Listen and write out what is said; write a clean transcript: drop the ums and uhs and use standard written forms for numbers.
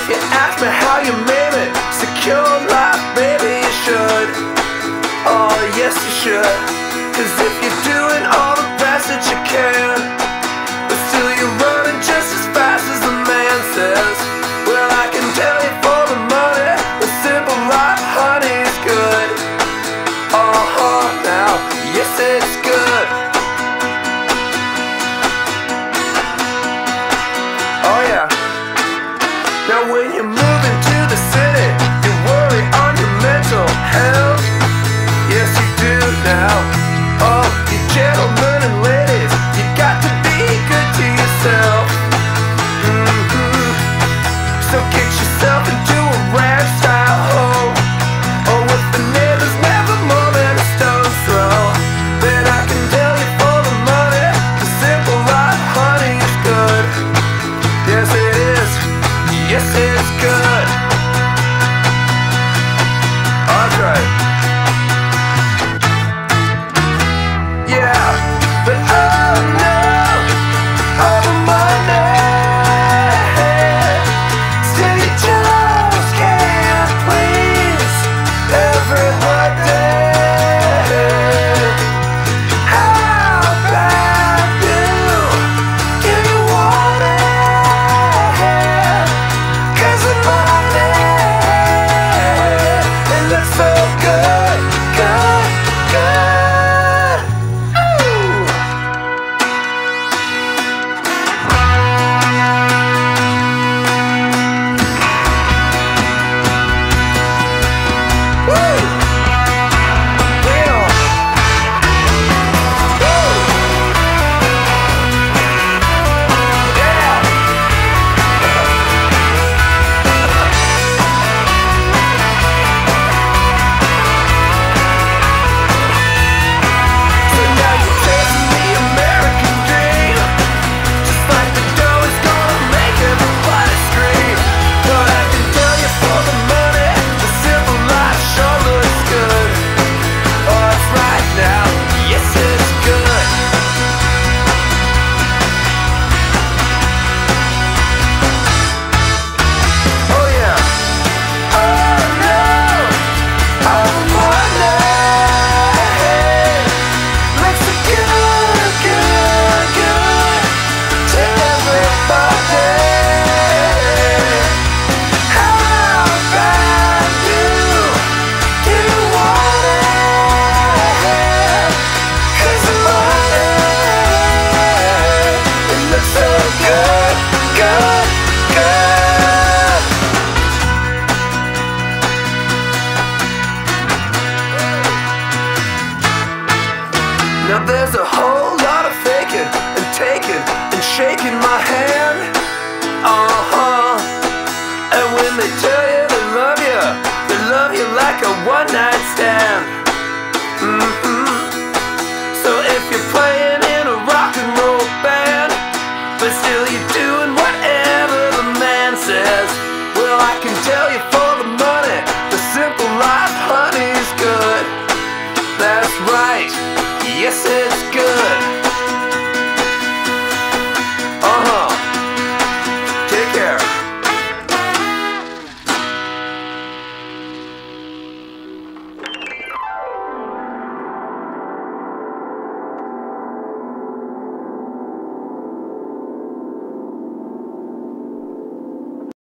if you ask me how you made it, secure life, baby, you should. Oh, yes, you should. 'Cause if you're doing all the best that you can, but still you're running just as fast as the man says, well, I can tell you for the money, the simple life, honey, is good. Now, yes, it's good. Oh yeah. Now when you move into the city, you worry on your mental health. Yes, you do now. Oh, you gentlemen and ladies, you got to be good to yourself. So get yourself into a ranch style home, or with the neighbors never more than a stone's throw. Then I can tell you for the money, the simple life, honey, is good. Yes, it is. Yes, it's good. That's right. Yeah, but oh no, all the money, still you just can't please everybody. How bad do you want it? 'Cause the money, it looks so good, good, good. Ooh. Woo! Real. Woo! Yeah! So now you're chasing the American dream, just like the dough is gonna make everybody scream. But I can tell you for the money, the simple life sure looks good. Oh, it's right now, yes, it's good. Oh yeah. Oh no, all the money looks so good, good, good to everybody. How bad do you want it? 'Cause the money, it looks so good, good, good. Now there's a whole lot of faking and taking and shaking my hand. And when they tell you they love you like a one-night stand. So if you're playing in a rock and roll band, but still you're doing whatever the man says, well, I can tell you for the money, the simple life, honey, is good. That's right, yes, it's good.